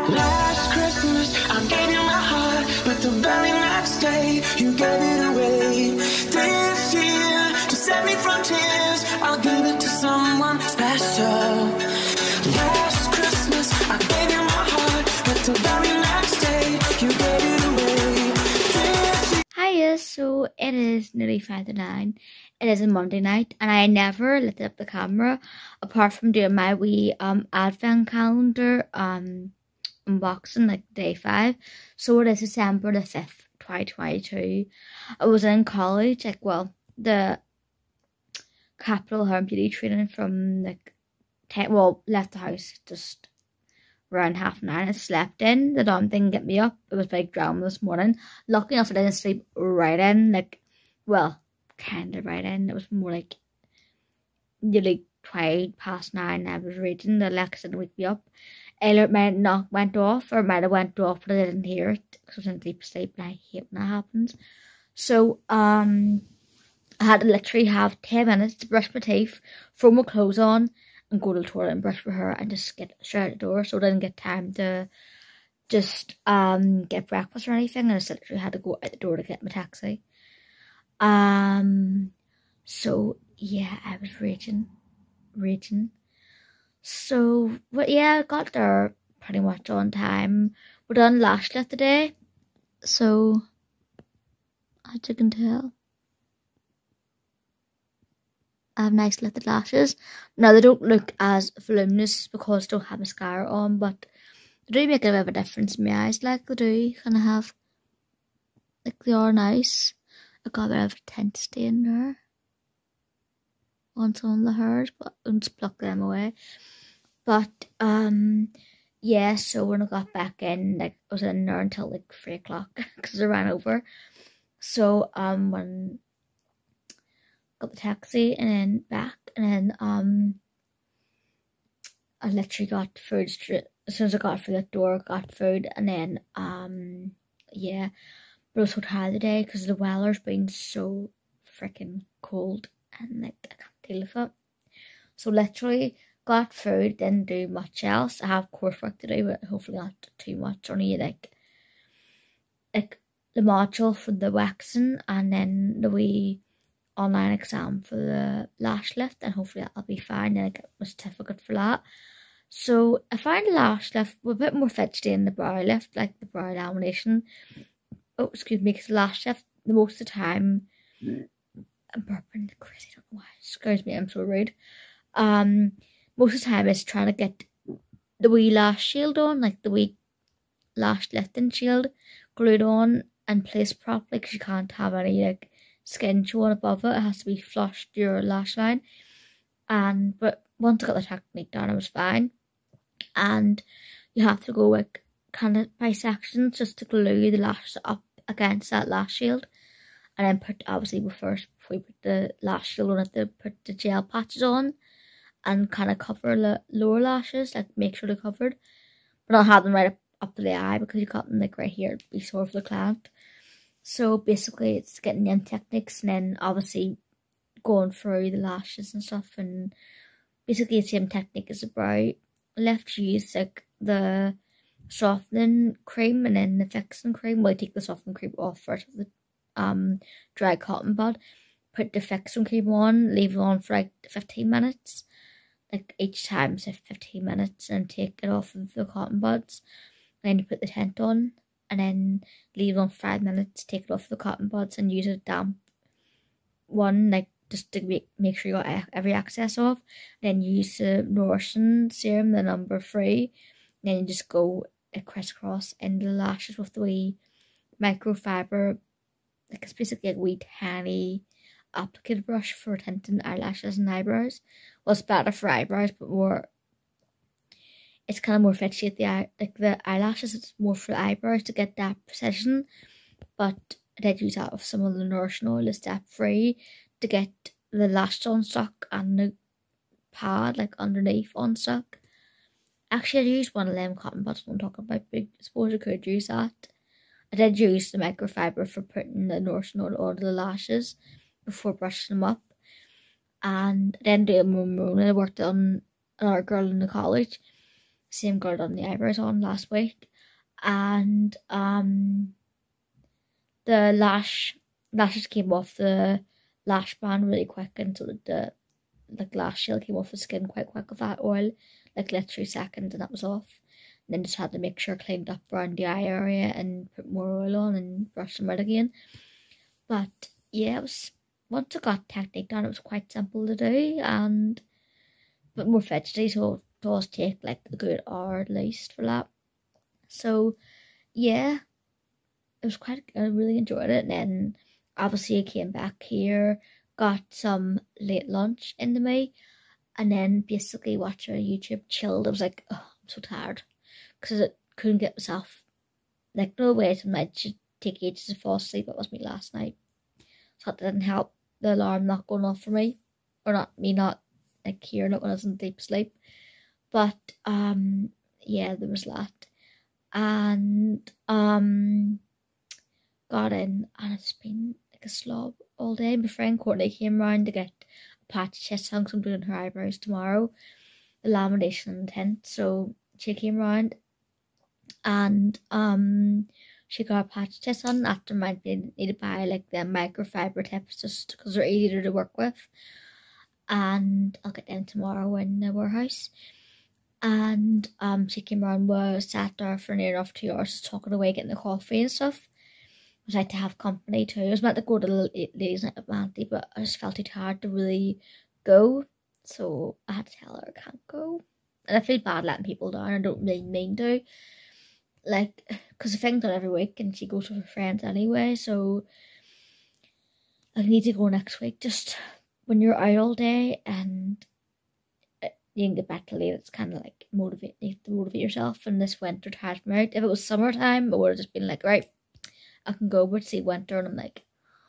Last Christmas, I gave you my heart, but the very next day, you gave it away. This year, to set me from tears, I'll give it to someone special. Last Christmas, I gave you my heart, but the very next day, you gave it away. Hiya, so it is nearly 5 to 9. It is a Monday night, and I never lit up the camera apart from doing my wee advent calendar unboxing, like day 5. So it is December the 5th, 2022. I was in college, like, well, the Capital Hair and Beauty training from like 10, well, left the house just around 9:30. I slept in. The damn thing get me up. It was big drama this morning. Lucky enough I didn't sleep right in, like, well, kind of right in. It was more like nearly 9:20. I was reading. The Alexa didn't wake me up. Alert might not went off, or might have went off, but I didn't hear it because I was in deep sleep, and I hate when that happens. So I had to literally have 10 minutes to brush my teeth, throw my clothes on, and go to the toilet and brush my hair and just get straight out the door. So I didn't get time to just get breakfast or anything. I just literally had to go out the door to get my taxi. So yeah, I was raging. So, but yeah, I got there pretty much on time. We're done lash lift today, so as you can tell, I have nice lifted lashes. Now they don't look as voluminous because I don't have mascara on, but they do make a bit of a difference in my eyes. Like they do, kind of have, like they are nice. I got a bit of a tint stain there on some of the hairs, but I'll just pluck them away. But yeah, so when I got back in, like I was in there until like 3 o'clock because I ran over. So when got the taxi and then back, and then I literally got food straight as soon as I got through the door. Got food, and then yeah, but I was so tired today because the weather's been so freaking cold, and like I can't deal with it. So literally got food, didn't do much else. I have coursework to do, but hopefully not too much. Only like the module for the waxing, and then the wee online exam for the lash lift, and hopefully that'll be fine, and I get my certificate for that. So I find the lash lift a bit more fidgety than the brow lift, like the brow lamination. Oh, excuse me, because the lash lift, the most of the time, I'm burping crazy, I don't know why, excuse me, I'm so rude. Most of the time it's trying to get the wee lash shield on, like the wee lash lifting shield glued on and placed properly, because you can't have any like skin showing above it. It has to be flush to your lash line. But once I got the technique down, I was fine. And you have to go like kind of by sections just to glue the lashes up against that lash shield, and then put, obviously before we put the lash shield on, have to put the gel patches on and kind of cover the lower lashes, like make sure they're covered, but not have them right up to the eye, because you got them like right here, it'd be sore for the client. So basically it's getting them techniques, and then obviously going through the lashes and stuff, and basically the same technique as the brow lift. You use like the softening cream and then the fixing cream. Well, I take the softening cream off first with the dry cotton bud, put the fixing cream on, leave it on for like 15 minutes, like each time, so 15 minutes, and take it off of the cotton buds. And then you put the tint on, and then leave it on for 5 minutes, take it off the cotton buds, and use a damp one, like just to make sure you got every excess off. Then use the nourishing serum, the number 3. Then you just go crisscross into the lashes with the wee microfiber, like it's basically a wee tiny applicator brush for tinting eyelashes and eyebrows. Well, it's better for eyebrows, but more, it's kind of more fidgety at the eye, like the eyelashes. It's more for the eyebrows to get that precision. But I did use that with some of the nourishing oil, the step 3, to get the lashes on stock and the pad like underneath on stock. Actually, I used one of them cotton buds I'm talking about, but I suppose I could use that. I did use the microfiber for putting the nourishing oil onto the lashes before brushing them up. And then do a more moon. I worked on another girl in the college, same girl done the eyebrows on last week, and the lashes came off the lash band really quick, and so the lash shield came off the skin quite quick with that oil, like literally seconds, and that was off. And then just had to make sure I cleaned up around the eye area and put more oil on and brush them out again. But yeah, it was, once I got technique done, it was quite simple to do, and but more fidgety, so it does take like a good hour at least for that. So yeah, it was I really enjoyed it. And then obviously I came back here, got some late lunch into me, and then basically watched YouTube, chilled. I was like, oh, I'm so tired, because I couldn't get myself, like, no way some nights should take ages to fall asleep. It was me last night, so that didn't help the alarm not going off for me, or not me not like hearing it when I was in deep sleep. But yeah, there was that, and got in, and it's been like a slob all day. My friend Courtney came round to get a patch test done, because I'm doing her eyebrows tomorrow, the lamination and tint. So she came round, and she got a patch test on after mine. They need to buy like the microfiber tips just because they're easier to work with, and I'll get them tomorrow in the warehouse. And she came around, was sat there for near enough 2 hours, talking away, getting the coffee and stuff. I was like to have company too. I was meant to go to the ladies' night at Mandy, but I just felt too tired to really go, so I had to tell her I can't go. And I feel bad letting people down. I don't really mean to, like, because the thing's done every week, and she goes with her friends anyway. So I need to go next week. Just when you're out all day and you can get back to late, it's kind of like you have to motivate yourself. And this winter tires me out. If it was summertime, I would have just been like, right, I can go. But see, winter, and I'm like,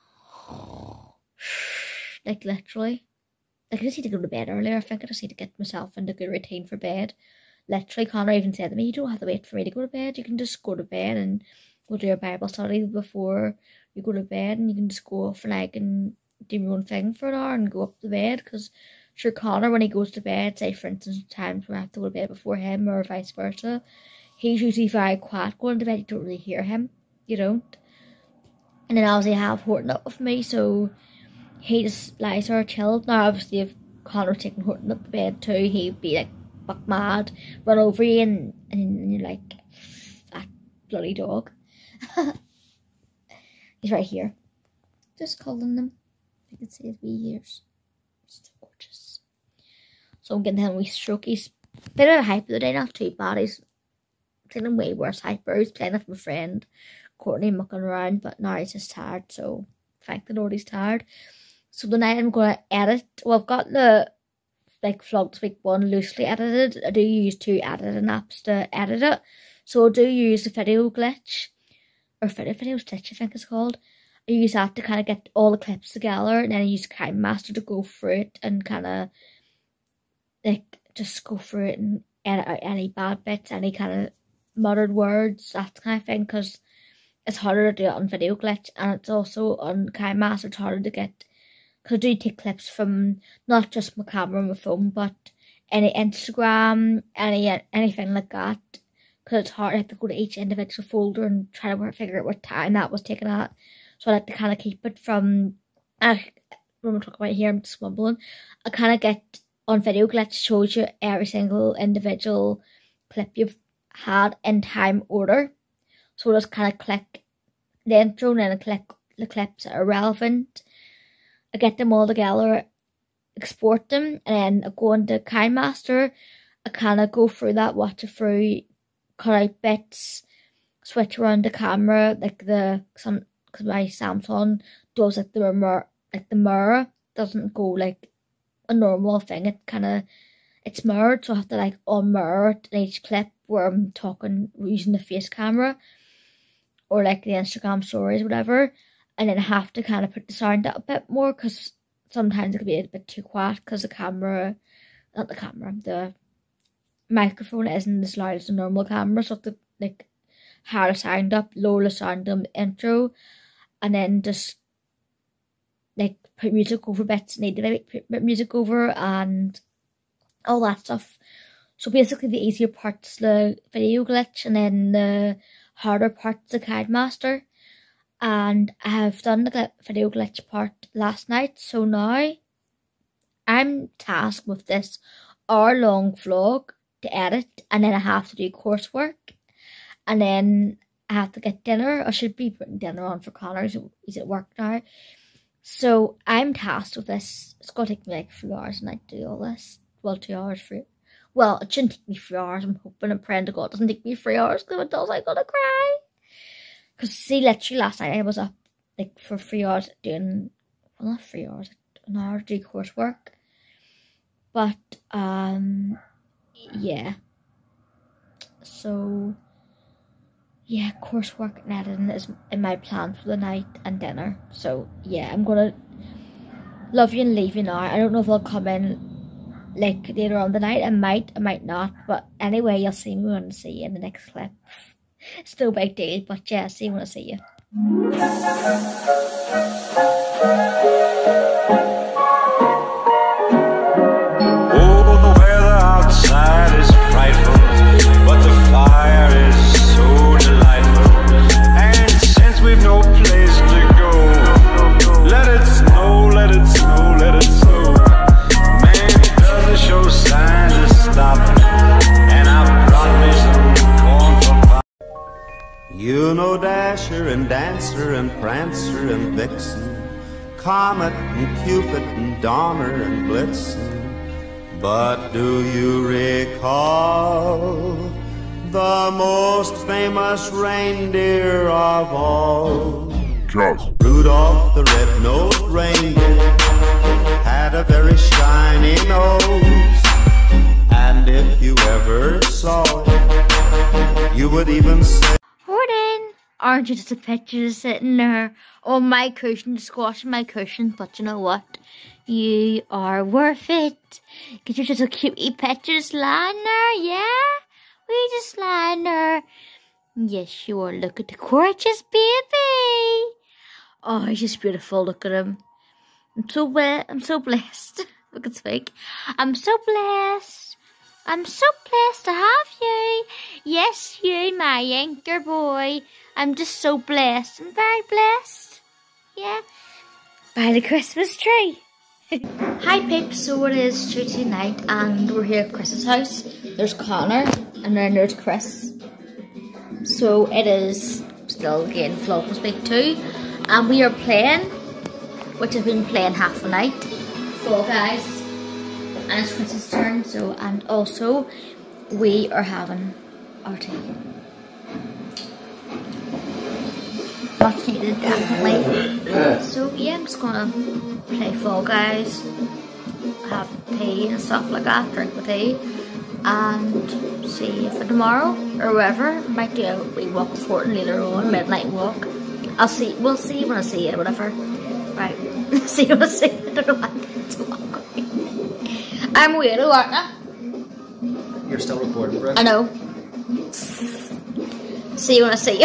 like literally, like I just need to go to bed earlier. I think I just need to get myself into a good routine for bed. Literally, Connor even said to me, you don't have to wait for me to go to bed. You can just go to bed and go do your Bible study before you go to bed, and you can just go off and I can do your own thing for an hour and go up to bed. Because sure, Connor, when he goes to bed, say for instance times when I have to go to bed before him or vice versa, he's usually very quiet going to bed. You don't really hear him, you don't. And then obviously I have Horton up with me, so he just lies there chilled. Now obviously if Connor taking Horton up to bed too, he'd be like buck mad, run over you, and you're like, that bloody dog. He's right here, just calling them. You can see his wee ears, so gorgeous. So I'm getting him wee strokies. Bit of a hype the other day, not too bad. He's feeling way worse hyper. He's playing with my friend Courtney, mucking around, but now he's just tired, so thank the Lord he's tired. So tonight I'm going to edit. Well, I've got the like Vlogs Week 1 loosely edited. I do use 2 editing apps to edit it. So I do use the video glitch, or video stitch I think it's called. I use that to kind of get all the clips together, and then I use KineMaster to go through it and kind of like just go through it and edit out any bad bits, any kind of muttered words, that kind of thing, because it's harder to do it on video glitch, and it's also on KineMaster, it's harder to get, because I do take clips from not just my camera and my phone, but any Instagram, anything like that, because it's hard. I have to go to each individual folder and try to figure out what time that was taken at. So I like to kind of keep it from, when we're talking about here, I'm just mumbling, I kind of get on video glitch, shows you every single individual clip you've had in time order. So I just kind of click the intro, and then I click the clips that are relevant. I get them all together, export them, and then I go into KineMaster. I kind of go through that, watch it through, cut out bits, switch around the camera, like because my Samsung does like the mirror doesn't go like a normal thing. It's mirrored, so I have to like unmirror it in each clip where I'm talking using the face camera, or like the Instagram stories, whatever. And then I have to kind of put the sound out a bit more, because sometimes it can be a bit too quiet, because the microphone isn't as loud as a normal camera, so I have to like higher the sound up, lower the sound on the intro, and then just like put music over bits, need to put music over and all that stuff. So basically the easier part's the video glitch and then the harder part's the Candmaster. And I have done the video glitch part last night, so now I'm tasked with this hour-long vlog to edit, and then I have to do coursework, and then I have to get dinner. I should be putting dinner on for Connor. He's at work now. So I'm tasked with this. It's going to take me like 3 hours a night to do all this. Well, 2 hours for it. Well, it shouldn't take me 3 hours. I'm hoping and praying to God it doesn't take me 3 hours, because if it does, I'm going to cry. Because see, literally last night I was up like for 3 hours doing, well, not 3 hours, an hour to do coursework. But, yeah. So, yeah, coursework and editing is in my plan for the night and dinner. So, yeah, I'm going to love you and leave you now. I don't know if I'll come in like later on the night. I might not. But anyway, you'll see me when I see you in the next clip. It's no big deal, but yeah, see you when I see you. Oh, the weather outside is frightful, but the fire is so delightful. And since we've no place to go, let it snow, let it snow, let it snow. Man, it doesn't show signs of stopping, and I brought me some corn for pie. You know Dasher and Dancer and Prancer and Vixen, Comet and Cupid and Donner and Blitzen. But do you recall the most famous reindeer of all? Just Rudolph the red-nosed reindeer had a very shiny nose, and if you ever saw it, you would even say, Jordan, aren't you just a picture sitting there on my cushion, squashing my cushion? But you know what? You are worth it. Because you're just a cutie picture just lying there, yeah? We just lying there. Yes, you are. Look at the gorgeous baby. Oh, he's just beautiful. Look at him. I'm so blessed. Look at his fake. I'm so blessed. I'm so blessed to have you. Yes, you, my anchor boy. I'm just so blessed. I'm very blessed. Yeah. By the Christmas tree. Hi peeps, so it is Tuesday night and we're here at Chris's house. There's Connor and then there's Chris. So it is still again VlogMas week 2. And we are playing, which I've been playing half the night. Fall Guys. And it's Chris's turn, so, and also we are having our tea. Much needed, definitely. So yeah, I'm just gonna play Fall Guys, have tea and stuff like that, drink the tea, and see if for tomorrow or wherever, might do a wee walk before and later on, midnight walk. We'll see when I see you, whatever. Right, see when I see you, I don't know what I'm to walk. I'm weirdo, aren't I? You're still recording, bro. I know. See you when I see you.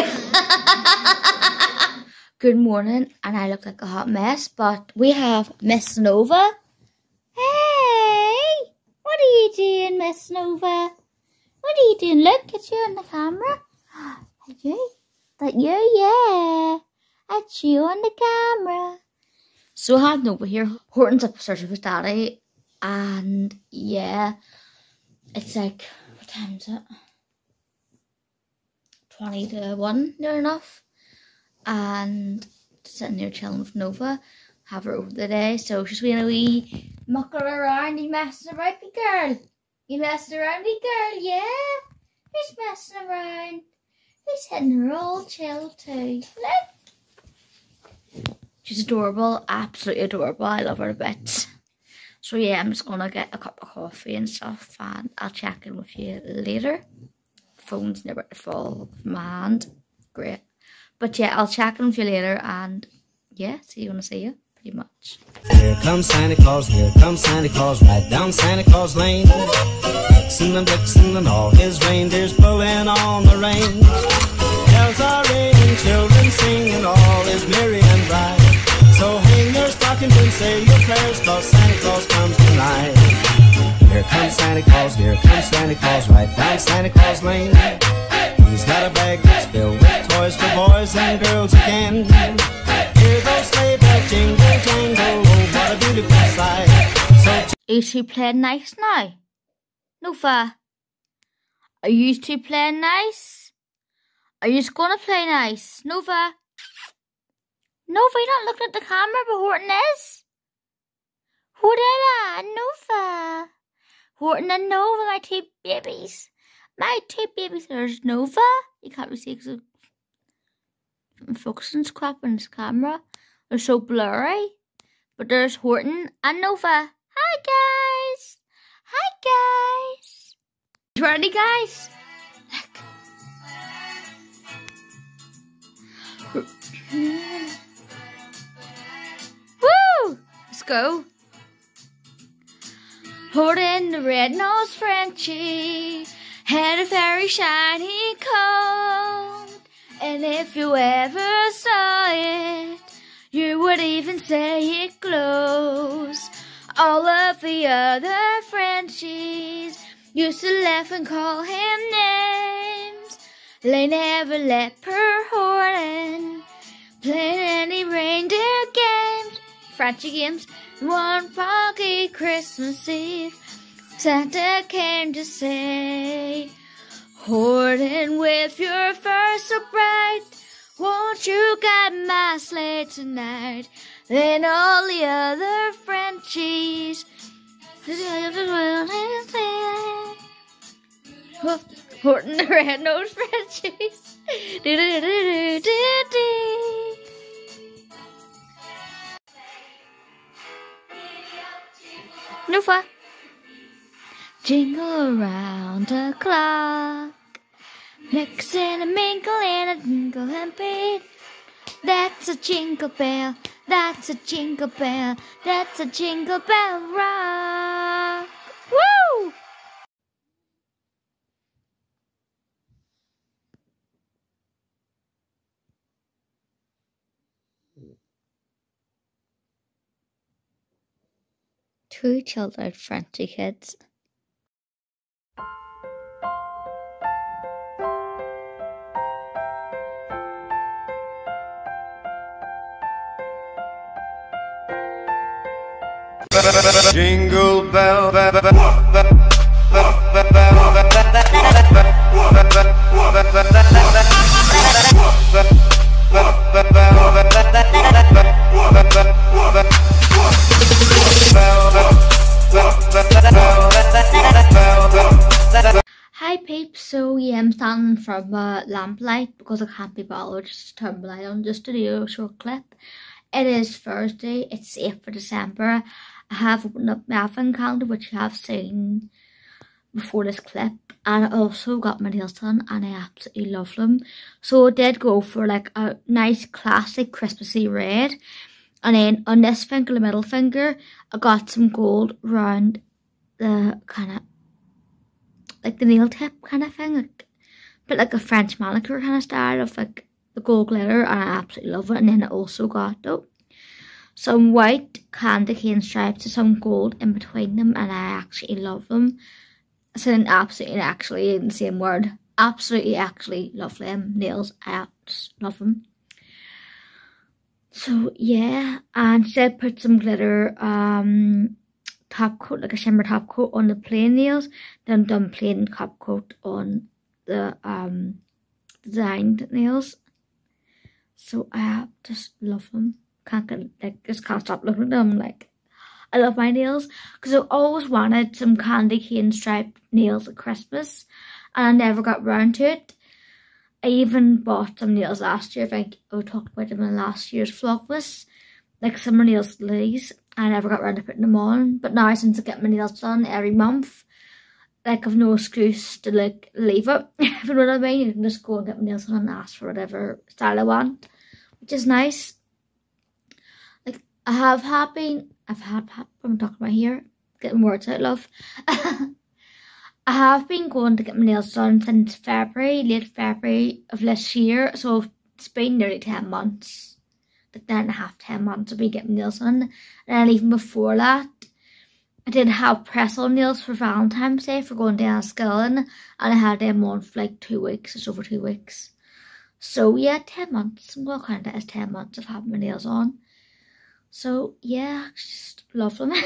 Good morning, and I look like a hot mess, but we have Miss Nova. Hey! What are you doing, Miss Nova? What are you doing? Look, it's you on the camera. That you? That you? Yeah. That's you on the camera. So I have Nova here. Horton's up searching for Daddy. And yeah, it's like, what time is it? 20 to 1, near enough. And sitting there chilling with Nova, have her over the day. So she's being a wee mucker around. You messing around, me girl? You messing around, me girl? Yeah? Who's messing around? Who's hitting her all chill too? Look. She's adorable, absolutely adorable. I love her a bit. So yeah, I'm just gonna get a cup of coffee and stuff, and I'll check in with you later. Phone's never to fall from my hand. Great. But yeah, I'll check in with you later, and yeah, see you when I see you, pretty much. Here comes Santa Claus, right down Santa Claus Lane. Vixen and all his reindeers pulling on the reins. Bells are ringing, children singing, all is merry and bright. So hang your stockings and say your prayers, 'cause Santa Claus comes tonight. here comes Santa Claus, here comes Santa Claus, right down Santa Claus Lane. He's got a bag that's filled with toys for boys and girls again. Hear those sleigh bells jingle, jangle, oh, what a beautiful sight. So Are you two playing nice now? Nova, are you two playing nice? Are you just gonna play nice? Nova? Nova, you're not looking at the camera, but Horton is. Huda and Nova. Horton and Nova, my two babies. My two babies. There's Nova. You can't really see because I'm focusing crap on this camera. They're so blurry. But there's Horton and Nova. Hi guys. Hi guys. You ready guys? Look. Woo! Let's go. Horton the red-nosed Frenchie had a very shiny coat, and if you ever saw it, you would even say it glows. All of the other Frenchies used to laugh and call him names. They never let poor Horton play any reindeer games, Frenchie games. One foggy Christmas Eve, Santa came to say, Horton, with your fur so bright, won't you guide my sleigh tonight? Then all the other Frenchies, Horton the red-nosed Frenchies. Nova. Jingle around the clock, mixing a minkle and a jingle and beat. That's a jingle bell, that's a jingle bell, that's a jingle bell rock. Woo! Two chilled out Frenchy kids. Jingle bell, Hi peeps, so yeah, I'm standing from lamplight because I can't be bothered just to turn the light on just to do a short clip. It is Thursday, it's 8th of December. I have opened up my advent calendar, which you have seen before this clip, and I also got my nails done and I absolutely love them. So I did go for like a nice classic Christmassy red, and then on this finger, the middle finger, I got some gold around the kind of like the nail tip kind of thing, like but like a French manicure kind of style of like the gold glitter, and I absolutely love it. And then I also got some white candy cane stripes with some gold in between them, and I actually love them. I said absolutely actually in the same word. Absolutely actually love them nails. I just love them. So yeah, and she did put some glitter top coat, like a shimmer top coat on the plain nails, then done plain top coat on the designed nails. So I just love them. Just can't stop looking at them. Like, I love my nails because I always wanted some candy cane striped nails at Christmas, and I never got round to it. I even bought some nails last year. I think I talked about them in last year's VlogMas, like summer nails lilies. I never got round to putting them on, but now since I get my nails done every month, like I've no excuse to like leave it. If you know what I mean, you can just go and get my nails done and ask for whatever style I want, which is nice. Like I'm talking about here, getting words out, love. I have been going to get my nails done since February, late February of this year, so it's been nearly 10 months. Like 9.5, 10 months I've been getting nails done. And then even before that, I did have press-on nails for Valentine's Day for going to Enniskillen, and I had them on for like 2 weeks, just over 2 weeks. So yeah, 10 months. I'm going to count it as 10 months of having my nails on. So yeah, I just love them.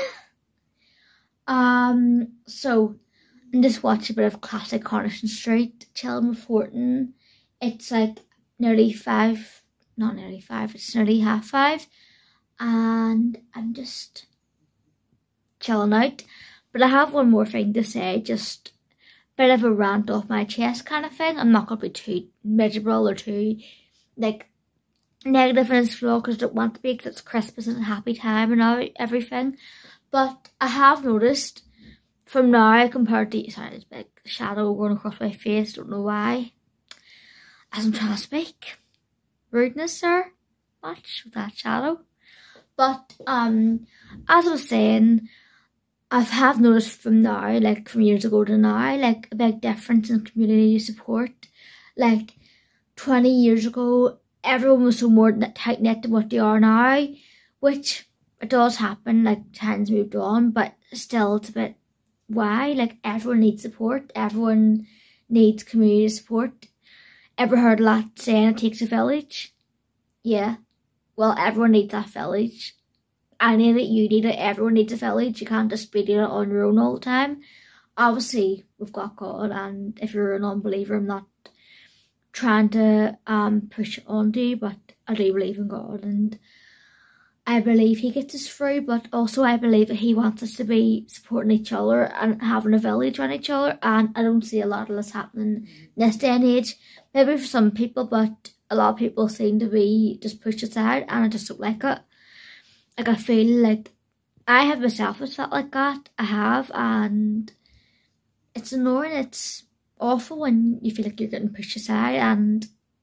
So I'm just watching a bit of classic Coronation Street, chilling with Horton. It's like nearly 5, not nearly 5, it's nearly 5:30, and I'm just chilling out. But I have one more thing to say, just a bit of a rant off my chest kind of thing. I'm not going to be too miserable or too like negative in this vlog because I don't want to be, because it's Christmas and a happy time and everything. But I have noticed from now compared to, sorry, there's a big shadow going across my face, don't know why, as I'm trying to speak. Rudeness, sir. Much with that shadow. But as I was saying, I have noticed from now, like from years ago to now, like a big difference in community support. Like 20 years ago, everyone was so more tight-knit than what they are now, which it does happen, like times moved on, but still it's a bit, why? Like everyone needs support, everyone needs community support. Ever heard that saying, it takes a village? Yeah, well everyone needs that village. I need it, you need it, everyone needs a village. You can't just be doing it on your own all the time. Obviously, we've got God, and if you're a non-believer, I'm not trying to push it onto you, but I do believe in God, and I believe He gets us through, but also I believe that He wants us to be supporting each other and having a village around each other, and I don't see a lot of this happening in this day and age. Maybe for some people, but a lot of people seem to be just pushed aside, and I just don't like it. Like, I feel like I have myself felt like that. I have, and it's annoying. It's awful when you feel like you're getting pushed aside, and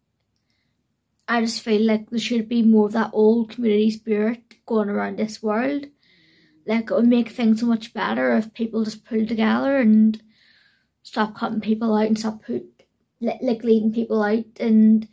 I just feel like there should be more of that old community spirit going around this world. Like, it would make things so much better if people just pulled together and stop cutting people out and stop leaving people out and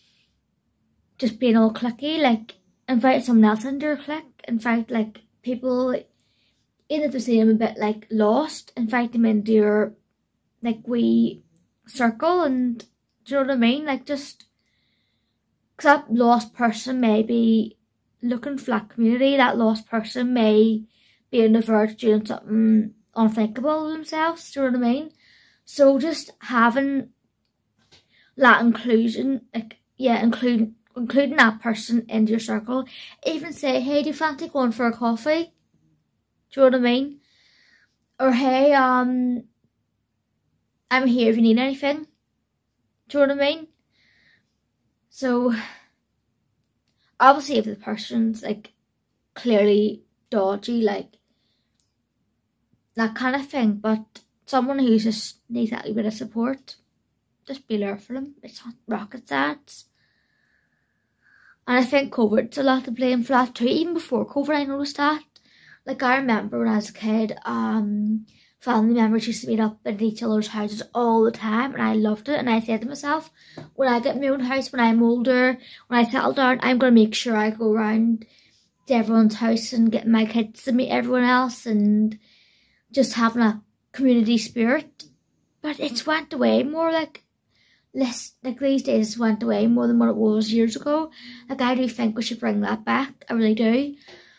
just being all cliquey. Like, invite someone else into your clique. In fact, like, people, even if they seem a bit like lost, invite them into your like wee circle, and do you know what I mean? Like, just because that lost person may be looking for that community, that lost person may be on the verge of doing something unthinkable themselves, do you know what I mean? So just having that inclusion, like, yeah, including that person into your circle. Even say, hey, do you fancy going for a coffee? Do you know what I mean? Or hey, I'm here if you need anything. Do you know what I mean? So obviously if the person's like clearly dodgy, like that kind of thing, but someone who just needs that little bit of support, just be there for them. It's not rocket science. And I think COVID's a lot to blame for that too. Even before COVID, I noticed that. Like, I remember when I was a kid, family members used to meet up at each other's houses all the time, and I loved it. And I said to myself, when I get my own house, when I'm older, when I settle down, I'm going to make sure I go around to everyone's house and get my kids to meet everyone else and just having a community spirit. But it's went away more, like these days it's went away more than what it was years ago. Like, I do think we should bring that back. I really do.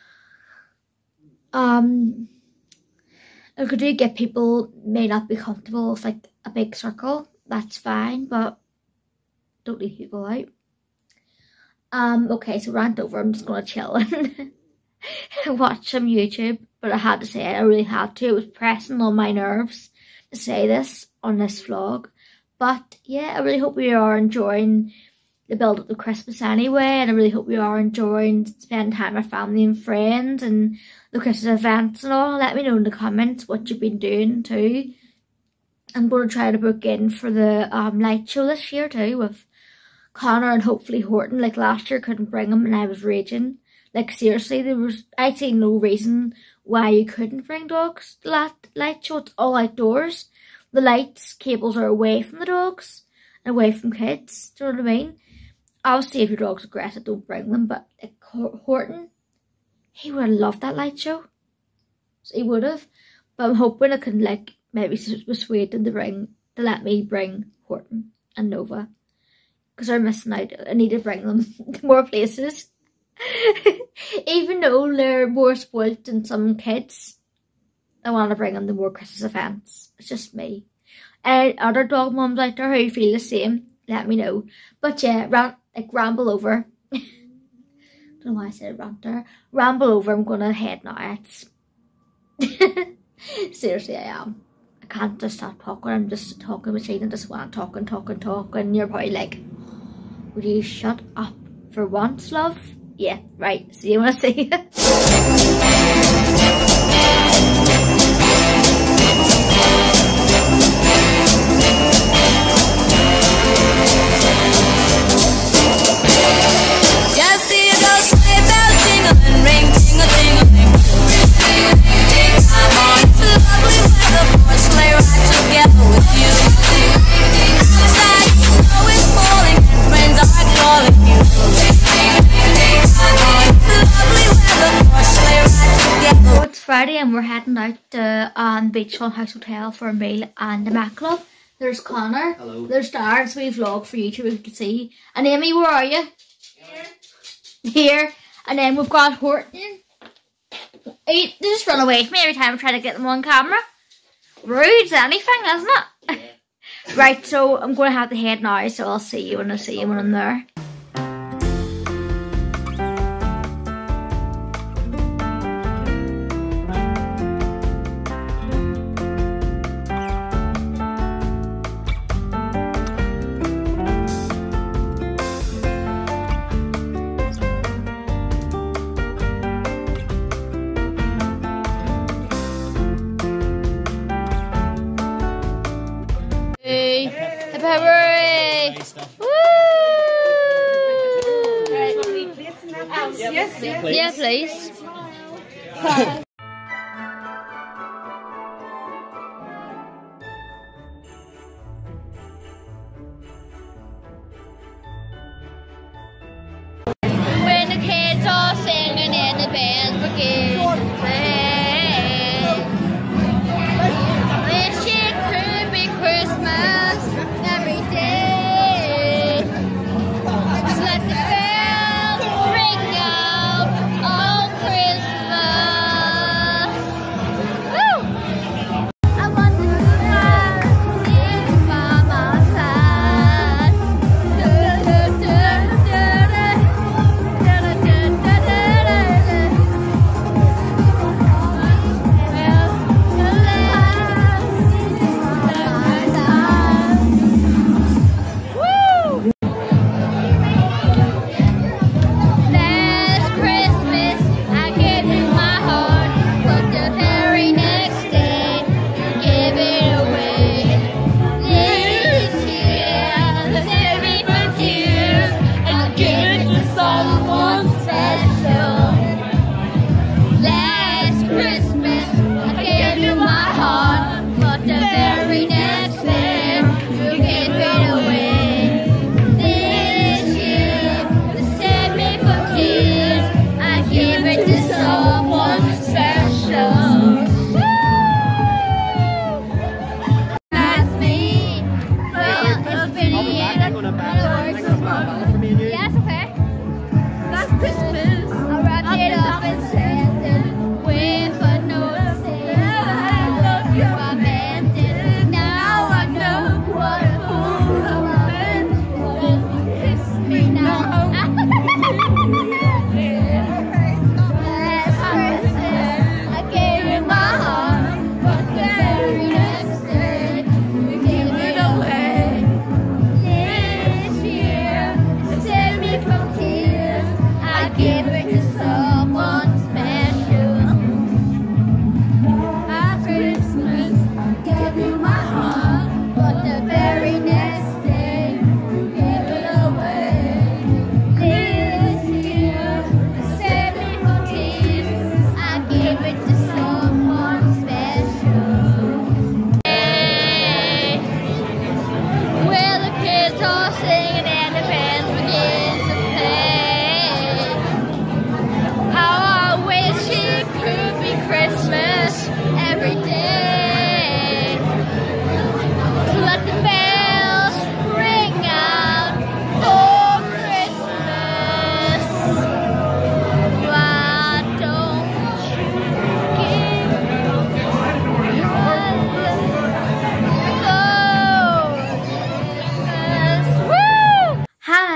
If we do get people may not be comfortable with like a big circle, that's fine, but don't leave people out. Okay, so rant over. I'm just gonna chill and watch some YouTube. But I had to say it, I really had to. It was pressing on my nerves to say this on this vlog. But yeah, I really hope we are enjoying the build up to Christmas anyway, and I really hope we are enjoying spending time with family and friends and the Christmas events and all. Let me know in the comments what you've been doing too. I'm going to try to book in for the light show this year too with Connor and hopefully Horton. Like, last year couldn't bring him and I was raging. Like, seriously, I see no reason why you couldn't bring dogs to that light show. It's all outdoors. The lights, cables are away from the dogs and away from kids. Do you know what I mean? Obviously, if your dog's aggressive, don't bring them. But like Horton, he would have loved that light show. So he would have. But I'm hoping I can like maybe persuade them to let me bring Horton and Nova. Because they're missing out. I need to bring them to more places. Even though they're more spoilt than some kids, I want to bring them to more Christmas events. It's just me. Other dog mums out there who feel the same, let me know. But yeah, ramble over. Don't know why I said rant there. Ramble over, I'm gonna head now. Seriously, I am. I can't just stop talking. I'm just a talking machine and just want talk. And you're probably like, would you shut up for once, love? Yeah, right. See you when I see you. Just see those sleigh bells jingling, ring, ting-a-ting-a-ling. I'm on to lovely weather for a sleigh ride together with you. Outside, snow is falling and friends are calling you. I'm on to lovely weather for a sleigh ride together. So it's Friday and we're heading out on Beach House Hotel for a meal and the Baklava. There's Connor. Hello. There's Darren, we vlog for YouTube, you can see. And Amy, where are you? Here. And then we've got Horton. They just run away from me every time I try to get them on camera. Rude as anything, isn't it? Yeah. Right, so I'm going to have to head now, so I'll see you when I see you when I'm there. Yeah, please. When the kids are singing and the bands begin to play, wish it could be Christmas every day. Just let the bells ring out on Christmas. Woo! I want the stars singing by my side. Last Christmas, I gave you my heart, but the very next day, you gave it away. This year, to save me from tears, I gave it to someone special. Last Christmas, I gave you my heart, but the very next day, you gave it away. This year, to save me from tears, I gave it to someone special. Woo! That's me. Well, it's been a year. Yes, okay. That's Christmas. I wrapped it up and sent it with a note saying I love you. I meant it. Now I know what a fool I've been. Kiss me now. Last Christmas, I gave you my heart, but the very next day, you gave it away. This year,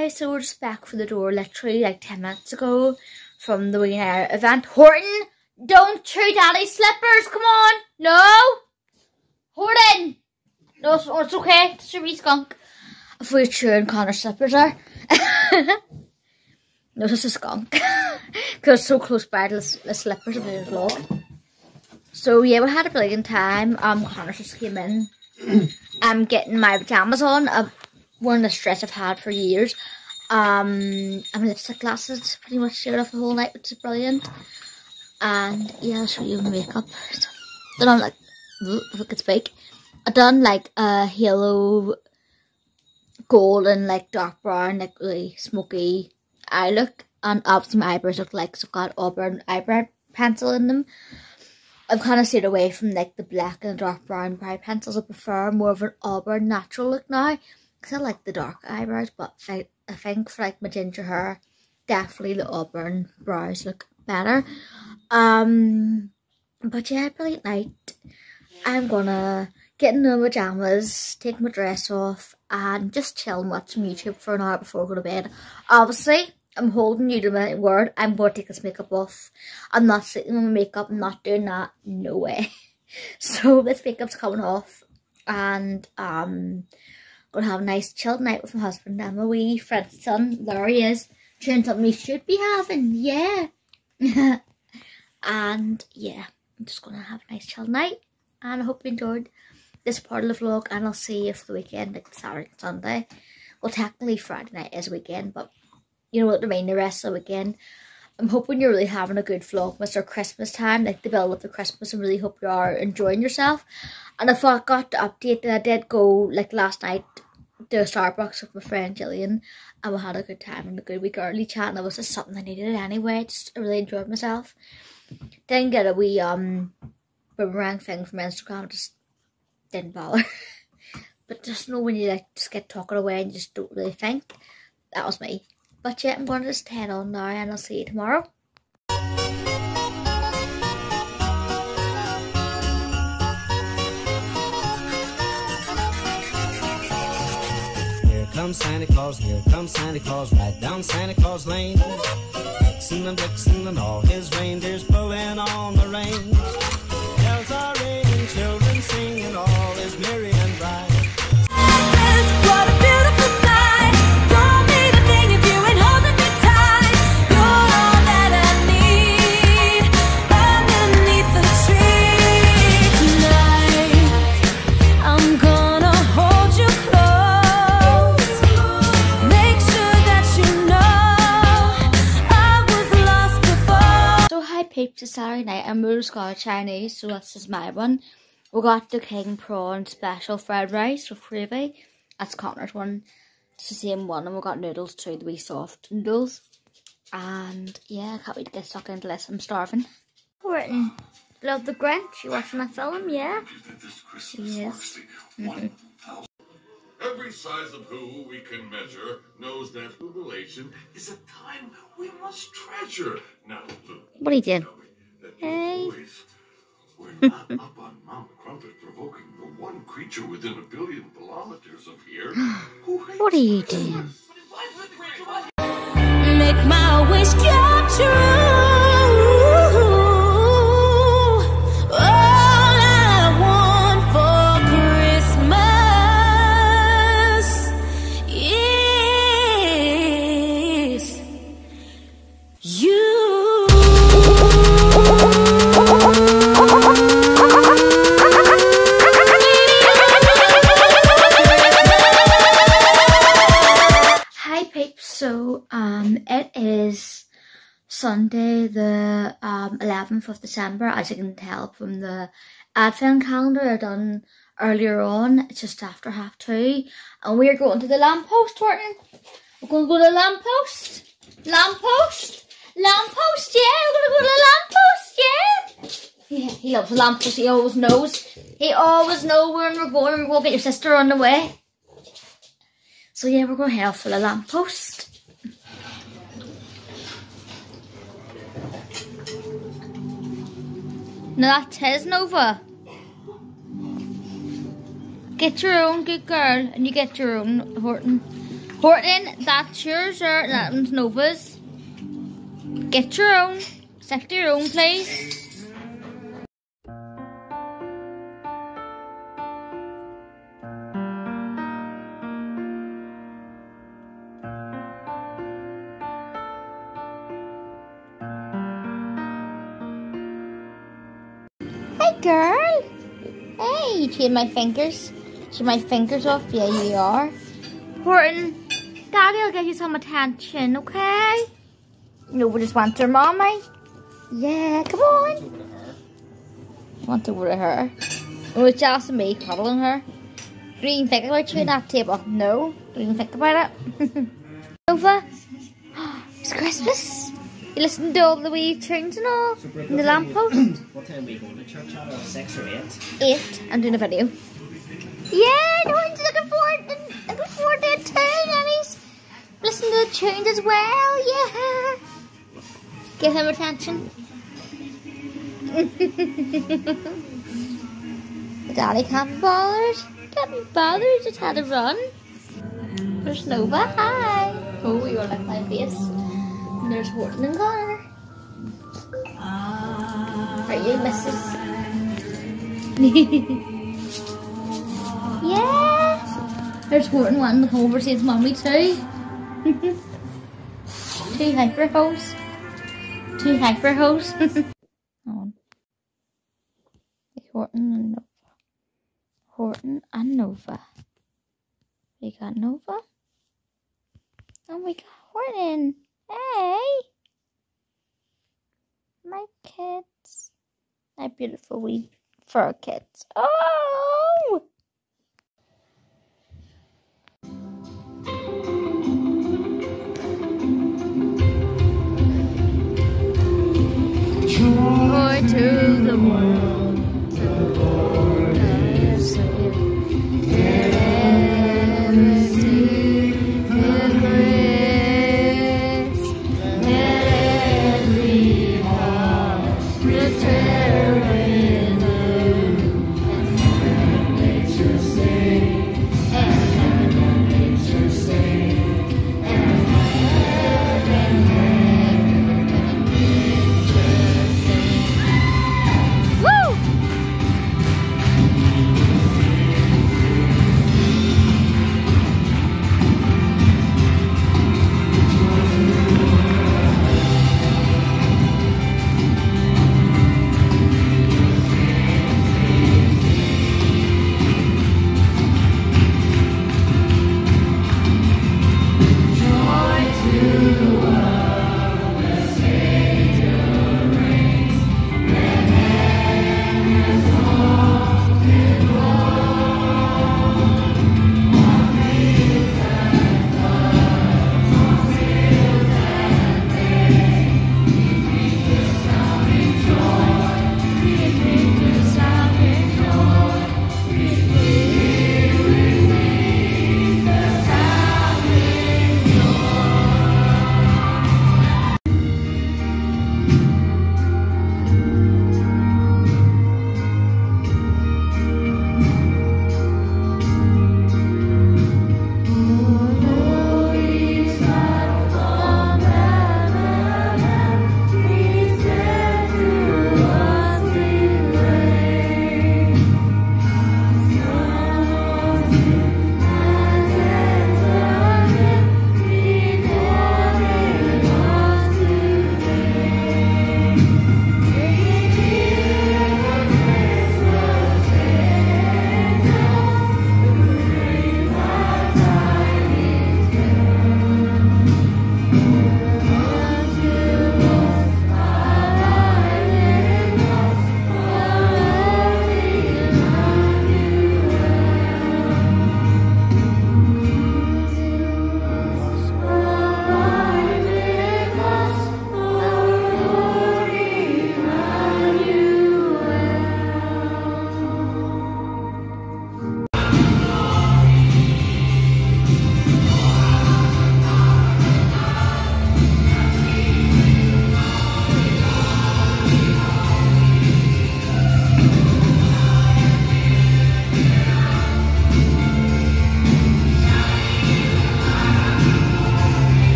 guys, so we're just back for the door literally like 10 minutes ago from the wee night event. Horton, don't chew daddy's slippers, come on! No! Horton! No, it's okay, it's a wee skunk. If we're chewing Connor's slippers are. No, it's just a skunk. Because it's so close by to the slippers of the vlog. So yeah, we had a brilliant time. Connor just came in. I'm getting my pajamas on. One of the stress I've had for years. My lipstick glasses pretty much shared off the whole night, which is brilliant. And yeah, I'll show you my makeup. Done on like, if I could speak. I done like a halo gold and like dark brown, like really smoky eye look. And obviously my eyebrows look like so I've got auburn eyebrow pencil in them. I've kind of stayed away from like the black and dark brown brow pencils. I prefer more of an auburn natural look now. Because I like the dark eyebrows, but I think for like my ginger hair, definitely the auburn brows look better. But yeah, brilliant night. I'm gonna get in my pajamas, take my dress off, and just chill and watch some YouTube for an hour before I go to bed. Obviously, I'm holding you to my word. I'm going to take this makeup off. I'm not sitting on my makeup. I'm not doing that. No way. So this makeup's coming off, and gonna have a nice chilled night with my husband and my wee friend's son. There he is, doing something he should be having. Yeah. And yeah, I'm just gonna have a nice chilled night, and I hope you enjoyed this part of the vlog, and I'll see you for the weekend, like Saturday and Sunday. Well, technically Friday night is a weekend, but you know what I mean, the rest of the weekend. I'm hoping you're really having a good vlogmas or Christmas time, like the build up to Christmas. I really hope you are enjoying yourself. And I forgot to update that I did go like last night to Starbucks with my friend Gillian, and we had a good time and a good wee girly chat, and it was just something I needed anyway. I really enjoyed myself. Didn't get a wee boomerang thing from Instagram, just didn't bother. But just know when you like just get talking away and you just don't really think. That was me. But yeah, I'm going to just head on now, and I'll see you tomorrow. Here comes Santa Claus, right down Santa Claus Lane. Vixen and all his reindeers pulling on the reins. Bells are ringing, children singing, all is merry and bright. What a beautiful sight. Don't need a thing if you ain't holding me tight. You're all that I need underneath the tree tonight. I'm gonna hold you close. Make sure that you know I was lost before. So hi peeps, it's Saturday night and we're just got Chinese, so this is my one. We got the king prawn special fried rice with gravy. That's Connor's one. It's the same one, and we got noodles too, the wee soft noodles. And yeah, I can't wait to get stuck into this. I'm starving. Horton, love the Grinch. You watching that film? Yeah. Yes. Every size of who we can measure knows that relation is a time we must treasure. Now, What are you doing? hey. We're not up on Mount Crumpet provoking the one creature within 1 billion kilometers of here. What are you doing? Make my wish come true. All I want for Christmas is you. So it is Sunday the 11th of December, as you can tell from the advent calendar I done earlier on. It's just after 2:30 and we're going to the lamppost, Horton. We're going to go to the lamppost. Lamppost, yeah, we're going to go to the lamppost, yeah. Yeah, he loves the lamppost, he always knows. He always knows where we're going. We'll get your sister on the way. So yeah, we're going to head off to the lamppost. Now that's his, Nova. Get your own, good girl, and you get your own, Horton. Horton, that's yours or that one's Nova's. Get your own. Select your own, please. Hey girl! Hey, you chewing my fingers? Chew my fingers off? Yeah, you are. Horton, Daddy will give you some attention, okay? Nova just wants her mommy. Yeah, come on. Want over to her. Oh, it's just me cuddling her. Do you even think about chewing that table? No. Don't even think about it. Nova, it's Christmas. You listen to all the wee tunes and all. So And the lamppost. What time are we going to church at? 6 or 8? 8. I'm doing a video. Yeah, no one's looking forward to it too, Nannies. Listen to the tunes as well, yeah. Give him attention. Daddy can't be bothered. Can't be bothered, just had a run. There's Nova, hi. Oh, you're like my face. And there's Horton and Connor. Are you Mrs.? Yeah. There's Horton wanting to come over to see his mummy too. 2 hyper hoes. 2 hyper hoes. On. Horton and Nova. Horton and Nova. We got Nova. And we got Horton. Hey. My kids. My beautiful wee fur kids. Oh! Joy to the world, the Lord has given. Let us see the grace. Let every heart return in love and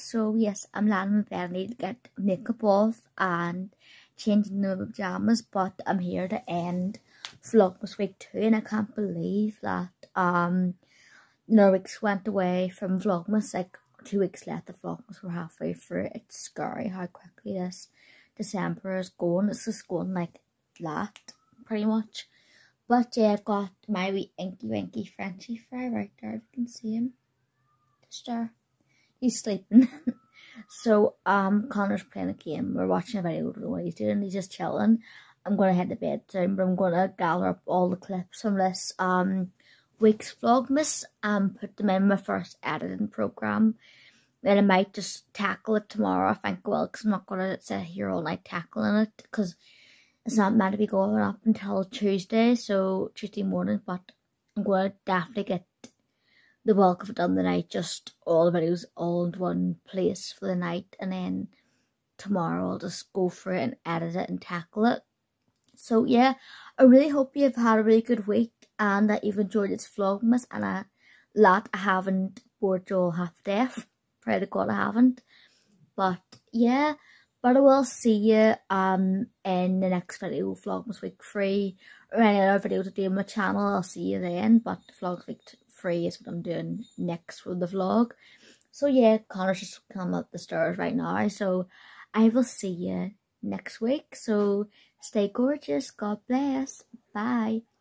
So yes, I'm lying in bed. I need to get makeup off and changing the pajamas, but I'm here to end Vlogmas week 2, and I can't believe that weeks went away from Vlogmas. Like 2 weeks left of Vlogmas, we're halfway through. It's scary how quickly this December is going. It's just going like flat, pretty much. But yeah, I've got my wee inky winky Frenchie fry right there. If you can see him, just there. He's sleeping. So Connor's playing a game. We're watching a video. I don't know what he's doing. He's just chilling. I'm gonna head to bed soon, but I'm gonna gather up all the clips from this week's Vlogmas and put them in my first editing program. Then I might just tackle it tomorrow. I think I will, because I'm not gonna sit here all night tackling it, because it's not meant to be going up until Tuesday, so Tuesday morning. But I'm gonna definitely get the bulk of it done the night, just all the videos all in one place for the night, and then tomorrow I'll just go for it and edit it and tackle it. So yeah, I really hope you've had a really good week and that you've enjoyed this Vlogmas, and I haven't bored you all half to death. Pray to God I haven't. But yeah, but I will see you in the next video, Vlogmas week 3, or any other videos I do on my channel. I'll see you then, but Vlogmas week 3 is what I'm doing next for the vlog. So yeah, Connor's just coming up the stairs right now, so I will see you next week. So stay gorgeous, God bless, bye.